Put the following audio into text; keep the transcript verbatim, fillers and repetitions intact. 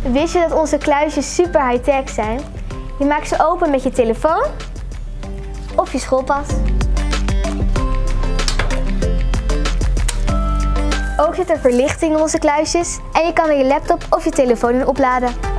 Wist je dat onze kluisjes super high-tech zijn? Je maakt ze open met je telefoon of je schoolpas. Ook zit er verlichting in onze kluisjes en je kan er je laptop of je telefoon in opladen.